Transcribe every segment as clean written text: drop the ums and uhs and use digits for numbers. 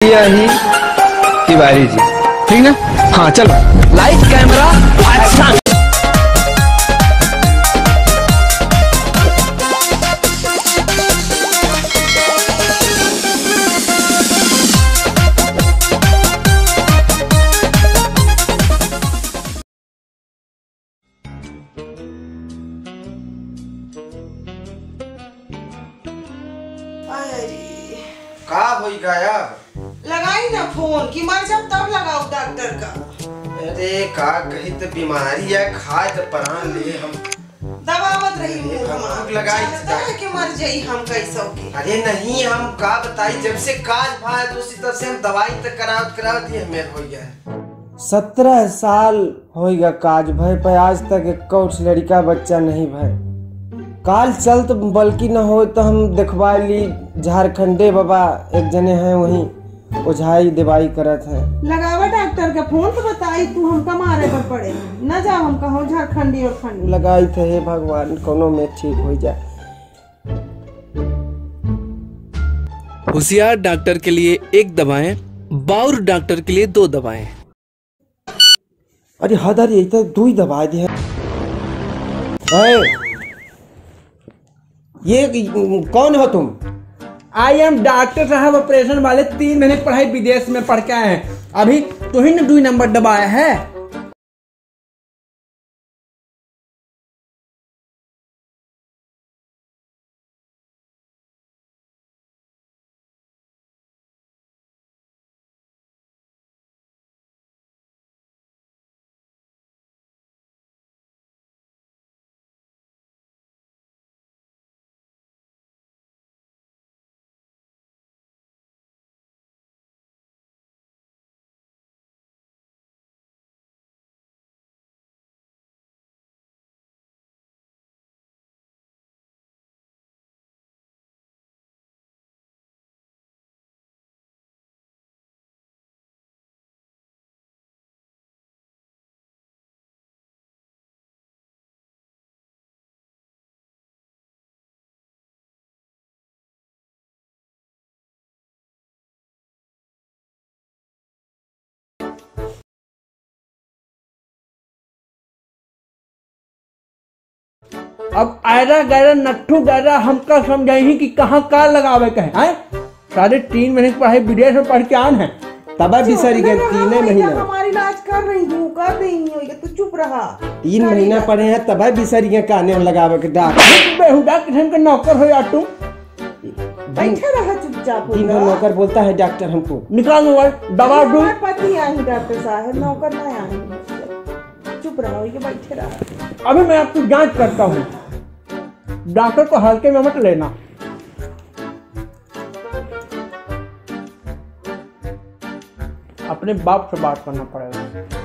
भैया ही तिवारी जी, ठीक ना? हाँ चलो, लाइट कैमरा एक्शन। का होई गायब? लगाई ना फोन कि मर जब तब लगाओ डॉक्टर का। अरे का कही तो बीमारी है, खाए तो प्राण ले हम दबावत रही मुंह हम लगाई कि मर जाई हम कैसो के। अरे नहीं, हम का बताई, जब से काज भाई दूसरी तरफ से हम दवाई तक करावत ये हमें हो गया है। 17 साल होगा काज भाई पे, आज तक एक लड़का बच्चा नहीं भाई। काल चल तो बल्कि न हो तो हम देखवा ली, झारखंडे बाबा एक जने हैं वहीं ओझाई दवाई करत है। लगावा डॉक्टर का फोन तो बताई तू हमका मारे पर पड़े न जा, हम कहो झारखंडी और खंडी लगाई थे। हे भगवान कोनो में ठीक हो जाए। होशियार डॉक्टर के लिए एक दवाएं, बाउर डॉक्टर के लिए 2 दवाएं। अरे हदर यही तो 2 ही दवा दी है। ये कौन हो तुम? आई एम डॉक्टर साहब, ऑपरेशन वाले। 3 महीने पढ़ाई विदेश में पढ़ के आए हैं। अभी तो ही ने 2 नंबर दबाया है। अब आयरा गैरा नट्ठू गैरा हमका समझाई कि कहाँ का लगावे के है। 3.5 महीने की पढ़ाई विदेश में पढ़ के आन है। तब बिसरी गए 3 महीना। हमारी इलाज कर रही हूँ, कर रही हूँ, तू चुप रहा। 3 महीना पढ़े हैं तब बिसरी गए कहने लगावे के डॉक्टर। बेहुदा किस्म के नौकर हो या तुम। बैठे रहा चुपचाप। दिन भर नौकर बोलता है डॉक्टर हमको। निकाल मोबाइल, दवा दो। पति आई डॉक्टर साहब, नौकर नहीं आई। चुप रहो, बैठे रहा। अभी मैं आपकी जांच करता हूँ। डॉक्टर को हल्के में मत लेना। अपने बाप से बात करना पड़ेगा।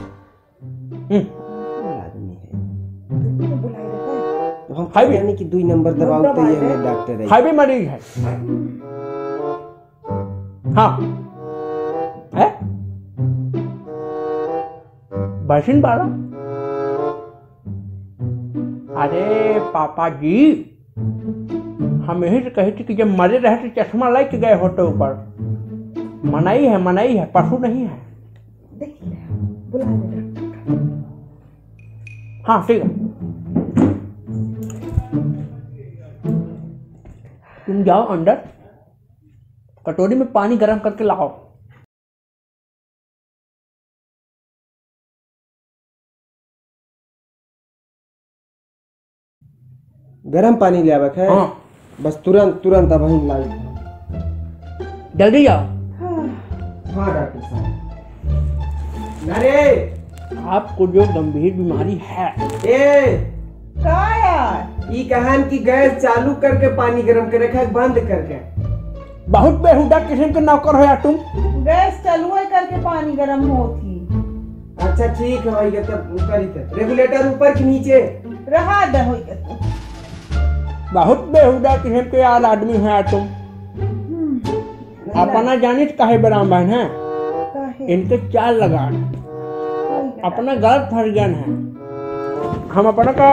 तो हम यानी कि 2 नंबर दबाव तो ये डॉक्टर है। हाईवे मरीज है। हाँ है बसिन बारा। अरे पापा जी, हम यही से कही थी कि जब मरे रहे तो चश्मा लाई के गए होते ऊपर। मनाई है, पशु नहीं है। हाँ ठीक है, तुम जाओ अंदर, कटोरी में पानी गर्म करके लाओ। गरम पानी ले आवे है। हाँ बस तुरंत अब हम लाई। जल्दी जाओ। हाँ डॉक्टर साहब। अरे आपको जो गंभीर बीमारी है। का यार? ये कहान की गैस चालू करके पानी गरम कर रखा है, बंद करके। बहुत बेहुदा किस्म के नौकर हो या तुम। गैस चालू करके पानी गरम होती। अच्छा ठीक है भाई, तब ऊपर ही तक रेगुलेटर ऊपर के नीचे रहा दे। बहुत बेहुदा किस्म के यार आदमी है यार तुम। अपना जानित काहे बराम बहन है। इनके 4 लगा अपना गलत फर्जन है। हम अपना का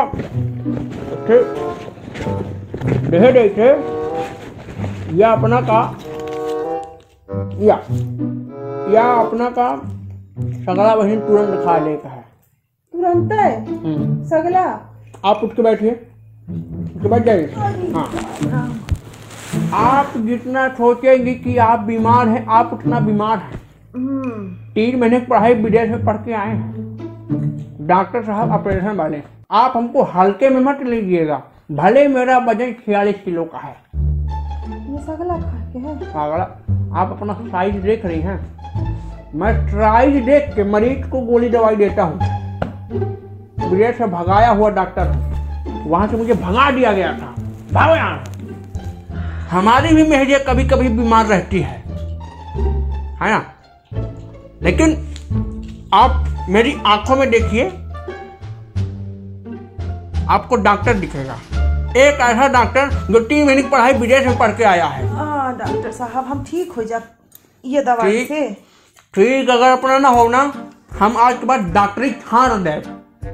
देखे देखे या अपना का या या अपना काम सगला बहन तुरंत खा ले का है। तुरंत है सगला। आप उठ के बैठिए, उठ के बैठ जाइए। हाँ, आप जितना सोचेंगे कि आप बीमार हैं, आप उतना बीमार हैं। 3 महीने की पढ़ाई विदेश में पढ़ के आए हैं, डॉक्टर साहब ऑपरेशन वाले। आप हमको हल्के में मत लीजिएगा, भले मेरा वजन 46 किलो का है। ये सगला खा के है। पागल, आप अपना साइज देख रही हैं? मैं साइज देख के मरीज को गोली दवाई देता हूँ। विदेश से भगाया हुआ डॉक्टर हूँ, वहां से मुझे भगा दिया गया था। भागो यहाँ। हमारी भी मेहरिया कभी कभी बीमार रहती है ना, लेकिन आप मेरी आंखों में देखिए, आपको डॉक्टर दिखेगा, एक ऐसा डॉक्टर जो 3 महीने की पढ़ाई विदेश में पढ़ के आया है। डॉक्टर साहब हम ठीक हो जा ये दवाई से। ठीक अगर अपना ना हो ना, हम आज के बाद डॉक्टरी छाड़ दे।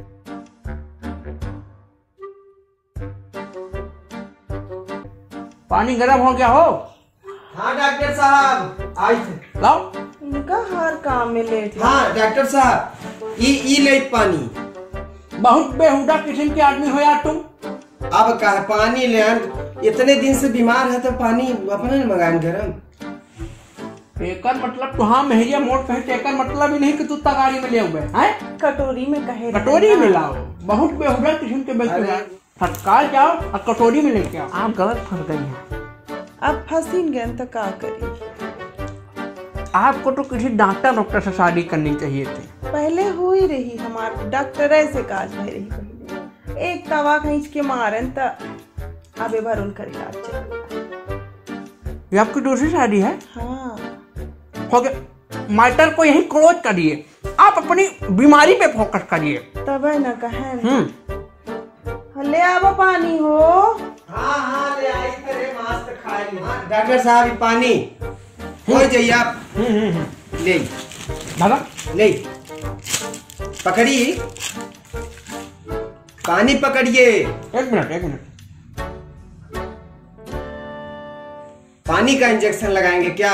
पानी गर्म हो गया हो? हाँ डॉक्टर साहब आए थे। लाओ। इनका हर काम में लेट है। हाँ डॉक्टर साहब ई ले पानी। बहुत बेहुदा किस्म के आदमी हो यार तुम। अब का पानी ले, इतने दिन से बीमार है तो पानी अपने मंगाए गरम। एकर मतलब तुहां मेहरिया मोट कहे, एकर मतलब ही नहीं कि तू तगारी में ले हुए हैं। कटोरी में कहे, कटोरी में लाओ। बहुत बेहुदा किस्म के व्यक्ति फटकार जाओ और कटोरी में लेके आओ। आप गलत फंस गई हैं। अब फंसीन गए तो क्या करी। आपको तो किसी डॉक्टर से शादी करनी चाहिए थी। पहले हो ही रही, हमारे डॉक्टर ऐसे काज में रही। पहले एक तवा खींच के मारन तो अबे भर उनका इलाज चल। ये आपकी दूसरी शादी है? हाँ हो गया। मैटर को यही क्लोज करिए, आप अपनी बीमारी पे फोकस करिए। तब है न कहे ले आवा पानी हो। हाँ हाँ ले आई तेरे मस्त खा ली। डॉक्टर साहब पानी हो जाइए आप। ले दादा ले पकड़ी, पानी पकड़िए। एक मिनट। पानी का इंजेक्शन लगाएंगे क्या?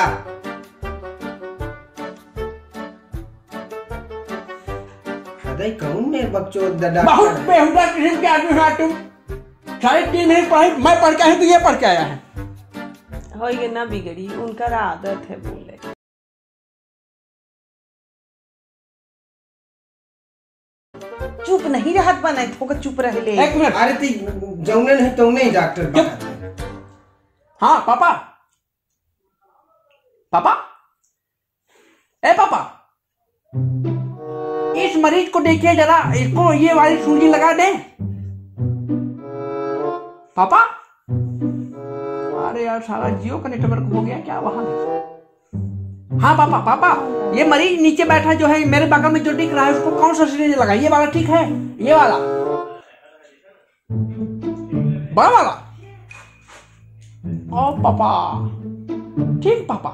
कौन में बच्चों बहुत बेहुदा किस्म के आदमी हो तुम। 3.5 महीने पढ़ाई मैं पढ़ के आया तो ये पढ़ के आया है। होइगे ना बिगड़ी, उनका आदत है बोले। चुप नहीं रहत बनाए थोड़ा चुप रह ले। एक मिनट। अरे ती जौने नहीं तो नहीं डॉक्टर। हाँ पापा, पापा, ए पापा, इस मरीज को देखिए जरा, इसको ये वाली सूजी लगा दे। पापा, अरे यार सारा जियो का नेटवर्क हो गया क्या वहां? हाँ पापा, पापा, ये मरीज नीचे बैठा जो है मेरे बगल में जो दिख रहा है, उसको कौन सा सिरिंज लगा? ये वाला ठीक है? ये वाला बड़ा वाला? ओ पापा, ठीक पापा।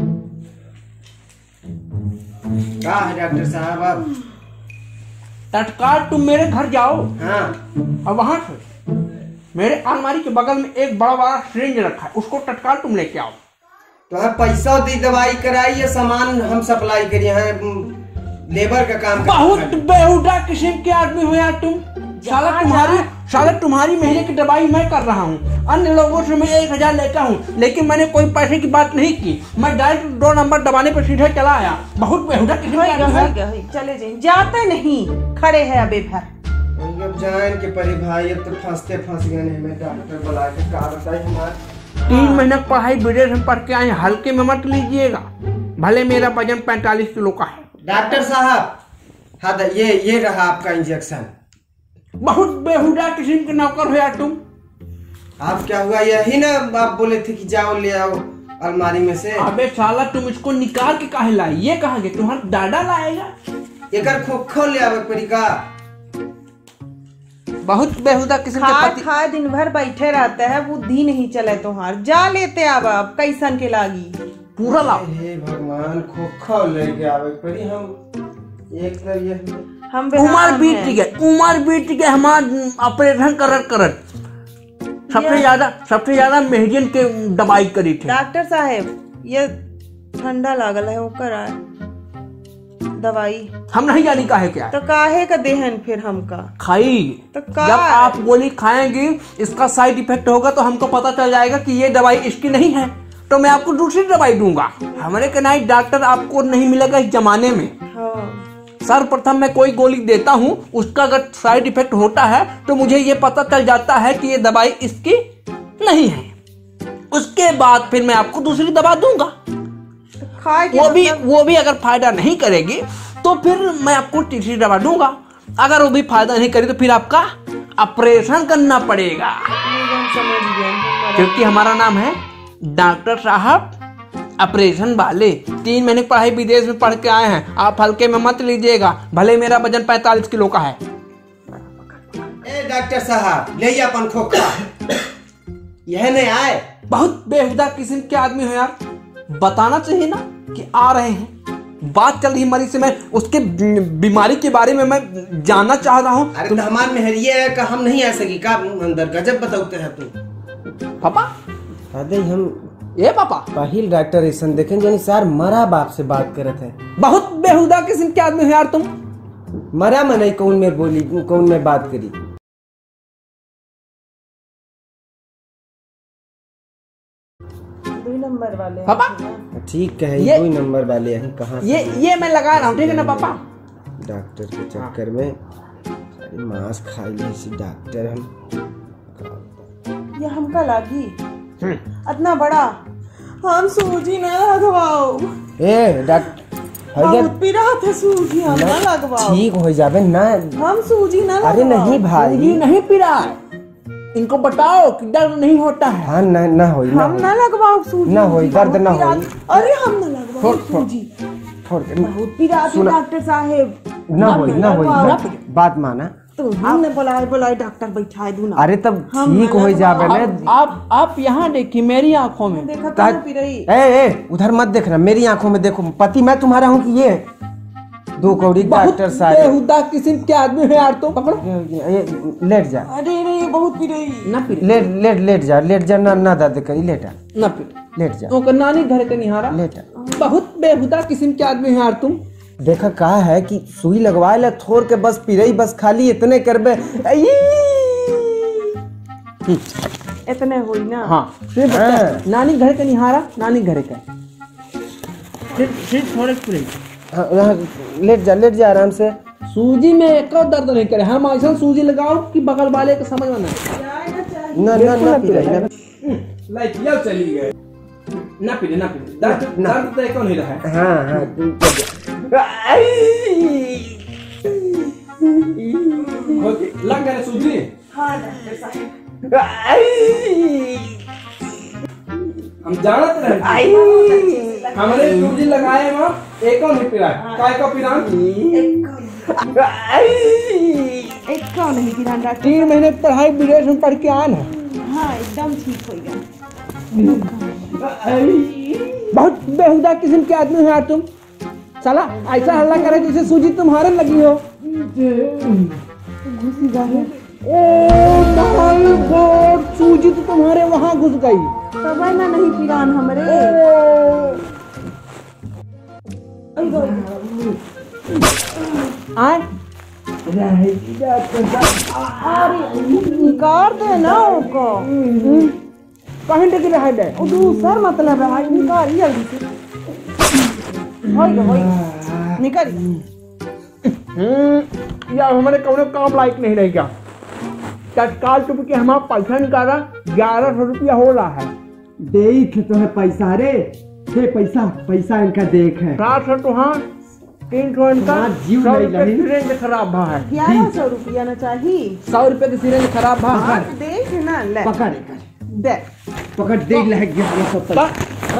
क्या है डॉक्टर साहब आप? तत्काल तुम मेरे घर जाओ। हाँ। और वहां से मेरे अलमारी के बगल में एक बड़ा बड़ा सिरिंज रखा है, उसको तत्काल तुम लेके आओ। तो हम पैसा दी, दवाई कराई, ये सामान हम सप्लाई करिए हैं, लेबर का काम। बहुत बेहुदा किस्म के आदमी हो यार तुम। साला तुम्हारी महीने की दवाई मैं कर रहा हूँ, अन्य लोगों से मैं 1000 लेता हूँ, लेकिन मैंने कोई पैसे की बात नहीं की। मैं डायरेक्ट 2 नंबर दबाने पर सीधे चला आया। बहुत बेहुदा किस्म के आदमी है। चले जाए, जाते नहीं, खड़े है अबे भर। अब जान के परे भाई, अब तो फंस गए नहीं। मैं डॉक्टर बुला के का बताई हमारे। 3 महीने की पढ़ाई विदेश में पढ़ के आए, हल्के में मत लीजिएगा, भले मेरा वजन 45 किलो का है। डॉक्टर साहब हाँ ये रहा आपका इंजेक्शन। बहुत बेहुदा किस्म के नौकर हो यार तुम। आप क्या हुआ, यही ना आप बोले थे कि जाओ ले आओ अलमारी में से। अबे साला तुम इसको निकाल के काहे लाई? ये कहाँ गए? तुम्हारा दादा लाएगा। एकर खोखो ले आवे पड़ी का। बहुत बेहुदा किस्म के पति। खा दिन भर बैठे रहता है, बुद्धि नहीं चले तुम्हार। जा लेते अब कैसन के लागी पूरा लाओ। हे भगवान, खोखो लेके आवे पड़ी। हम एक तरह ये हम उमर बीत गए हमार ऑपरेशन करत। सबसे ज्यादा मेहरियन के दवाई करी थे। डॉक्टर साहब ये ठंडा लागल है ओकर आए दवाई हम नहीं जानी काहे क्या है। तो काहे का देहन फिर हमका खाई तो का जब आप गोली खाएंगी इसका साइड इफेक्ट होगा तो हमको पता चल जाएगा कि ये दवाई इसकी नहीं है, तो मैं आपको दूसरी दवाई दूंगा। हमारे के नाइट डॉक्टर आपको नहीं मिलेगा इस जमाने में। हाँ। सर्वप्रथम मैं कोई गोली देता हूँ, उसका अगर साइड इफेक्ट होता है तो मुझे ये पता चल जाता है कि ये दवाई इसकी नहीं है। उसके बाद फिर मैं आपको दूसरी दवा दूंगा, खाए के वो भी अगर फायदा नहीं करेगी तो फिर मैं आपको तीसरी दवा दूंगा। अगर वो भी फायदा नहीं करी तो फिर आपका ऑपरेशन करना पड़ेगा, समझ गए। क्योंकि हमारा नाम है डॉक्टर साहब ऑपरेशन वाले। 3 महीने पढ़ाई विदेश में पढ़ के आए हैं, आप हल्के में मत लीजिएगा, भले मेरा वजन 45 किलो का है। ए डॉक्टर साहब ले अपन खोखा यह नहीं आए। बहुत बेहुदा किस्म के आदमी हो यार, बताना चाहिए ना कि आ रहे हैं। बात चल रही मरीज से, मैं उसके बीमारी के बारे में मैं जानना चाह रहा हूँ। अरे तो हमार मेहरिया है का हम नहीं आ सकी का अंदर गजब बताते हैं तू पापा। अरे हम ए पापा पहिल डॉक्टर ऐसा देखें जो सार मरा बाप से बात करत है। बहुत बेहुदा किस्म के आदमी हो यार तुम। मरा मनई कौन में बोली कौन में बात करी। 2 नंबर वाले हैं। पापा ठीक है, ये- 2 नंबर वाले हैं कहाँ से? ये मैं लगा रहा हूँ, ठीक है ना पापा। डॉक्टर के चक्कर में अरे मांस खा ली इसी डॉक्टर हम। ये हमका लागी इतना बड़ा हम सूजी ना लगवाओ। ए डॉक्टर बहुत पी रहा था सूजी हम ना लगवाओ। ठीक हो जावे ना। हम सूजी ना लगवाओ। अरे नहीं भाई, ये नहीं पी रहा है, इनको बताओ कि दर्द नहीं होता है। हाँ ना होई ना हम होई। ना लगवाओ सूजी। ना होई, दर्द ना बहुत पी होई। रहा- अरे हम ना लगवाओ सूजी। छोड़ दे। बहुत पी रहा था सुना- डॉक्टर साहेब। ना होई ना होई लगवाओ। बात माना। तो हमने बुलाए डॉक्टर बैठाए दूना। अरे तब ठीक हो जावे ना। आप यहाँ देखिए मेरी आंखों में। देखा तो ना पी रही। ए उधर मत देखना, मेरी आंखों में देखो। पति मैं तुम्हारा हूँ कि ये 2 कौड़ी बहुत डॉक्टर साहब। बेहुदा किस्म के आदमी है यार तुम। पकड़ो लेट जा, अरे नहीं बहुत पी रही। ना पी लेट जा ना दाद करी लेटा ना पी लेट जा तो नानी घर के निहारा। लेटा। बहुत बेहुदा किस्म के आदमी है यार तुम। देखा कहा है कि सुई लगवा ले थोड़ के बस पी रही, बस खाली इतने करबे। इतने हुई ना। हाँ फिर बता, नानी घर के निहारा, नानी घर का फिर थोड़े पूरे हाँ, यहाँ लेट जा आराम से। सूजी में एक और दर्द नहीं करे। हम ऐसा सूजी लगाओ कि बगल वाले को समझ में ना ना पी रही ना। लाइक ये चली गए। ना पी दर्द तो एक नहीं रहा है। हाँ ओके लग गया सूजी। हाँ डॉक्टर साहब। हम जानते रहे हमने सूजी लगाए वहाँ एक और नहीं पी रहा है। काय का पी रहा एक का नहीं पी रहा डॉक्टर। 3 महीने पढ़ाई विदेश में पढ़ के आए ना। हाँ एकदम ठीक हो गया। बहुत बेहुदा किस्म के आदमी हो यार तुम। साला ऐसा हल्ला करे जैसे सूजी तुम्हारे लगी हो। घुसी जाए ओ माय गॉड, सूजी तो तुम्हारे वहाँ घुस गई। तब ना नहीं पी रहा हमरे। आए निकाल दे ना उसको। कहीं टिक रहा है। वो दूसर मतलब है निकाल जल्दी से। होई निकल। या हमारे कौन काम लायक नहीं रह गया। तत्काल चुपके हमारा पैसा निकाला 1100 रुपया हो रहा है। देख तो है पैसा रे, हे पैसा इनका देख है। 700 तो हाँ, 300 इनका। हाँ, जीव 100 नहीं रुपये लही। सिरेंज खराब भा है। 1100 रुपया ना चाहिए। 100 रुपये की सिरेंज खराब भा है। देख ना ले दे। पकड़ दे लग गया ये सब पैसा।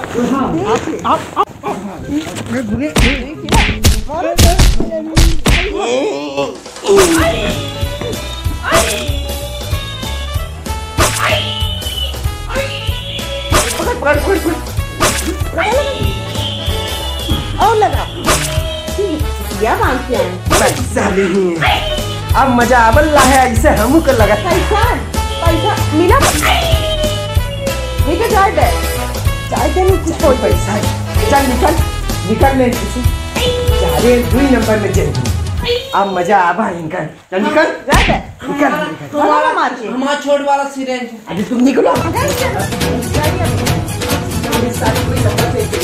और लगा क्या मांगते हैं? पैसा नहीं है, अब मजा आवल है ऐसे हमू को लगा। पैसा मिला। ठीक है चाय दे नहीं कुछ कोई पैसा चल निकल निकल ले चाहे 2 नंबर में चल अब मजा आवा इनका चल निकल निकल तुम्हारा मार के हमारा छोड़ वाला सिरेंज अरे तुम निकलो जाइए। सारी कोई नंबर